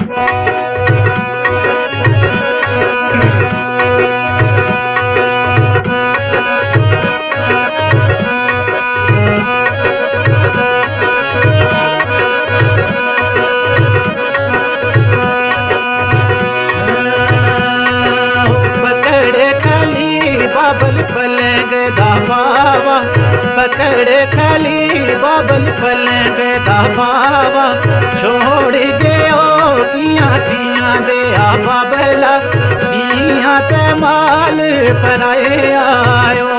बाबल पलंग दाबावा पकड़ खाली बाबल पलंग दाबावा छोड़ गयो पिया पिया दे आ बाबला पिया ते माल पराए आयो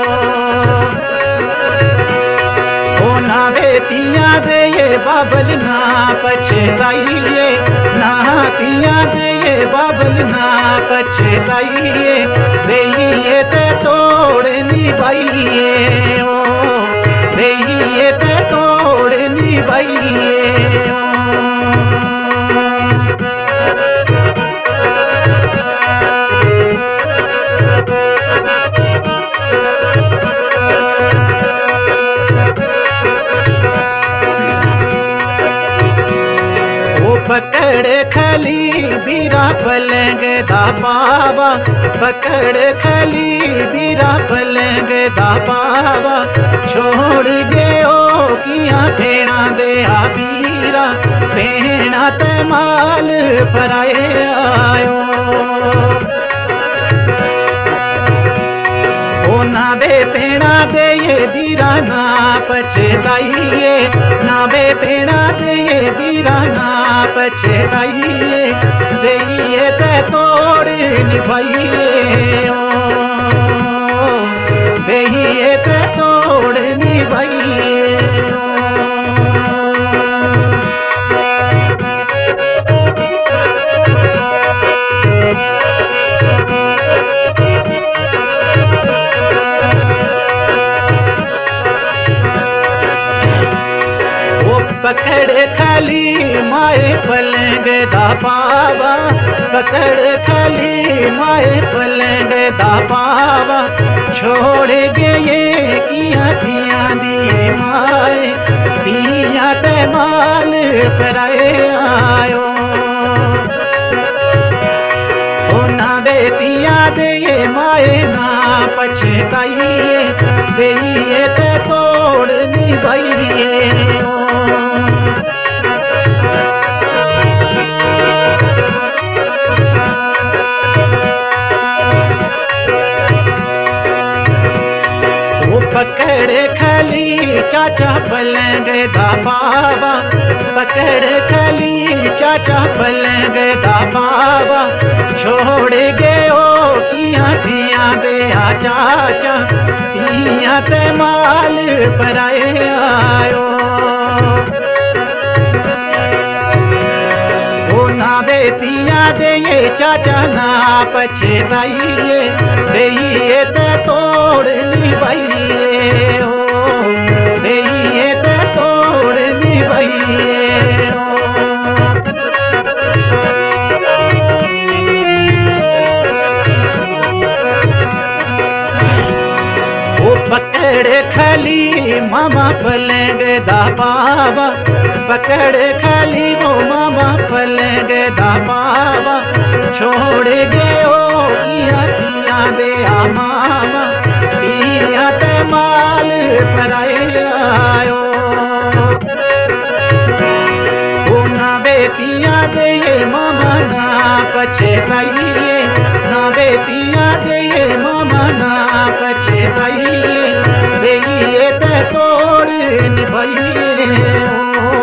ओ ना बेतिया दे ये बाबल ना पछताइए ना तिया दे ये बाबल ना पछताइए बेइए ते तोड़नी बाइए ओ बेइए ते तोड़नी बाइए पकड़ खाली बीरा पलंग दाबावा पकड़ खाली बीरा पलंग दाबावा छोड़ गयो किया फेरा दे आ बीरा फेना ते माल पराए आयो ओ ना बे पेड़ा दे ये बीरा ना पछताइए ना बे पेड़ा दे ये बीरा ना पछताइए बेइए ते तोड़ निभाइए ओ बेइए ते तोड़ निभाइए पकड़ खाली माए पलंग दाबावा पकड़ खाली माए पलंग दाबावा छोड़ गए किया थिया दी माए पिया ते माल पराए आयो ओ ना बेतिया दे माए ना पछताइए बेइए ते तोड़ निभाइए पकड़ खाली चाचा पलंग दाबावा पकड़ खाली चाचा पलंग दाबावा छोड़ गयो किया थिया दे आ चाचा तिया ते माल पराए आयो ओ ना बेतिया दे ये चाचा ना पछताइए बेइए ते तोड़ निभाइए ओ बेइए ते तोड़ निभाइए ओ पकड़ खाली मामा पलंग दाबावा पकड़ खाली वो मामा पलंग दाबावा छोड़ गयो किया किया दे आ मामा पिया ते माल पराए आयो ओ ना बेतिया दे मामा ना पछताइए ना बेतिया दे मामा ना पछताइए बेइए ते तोड़ निभाइए।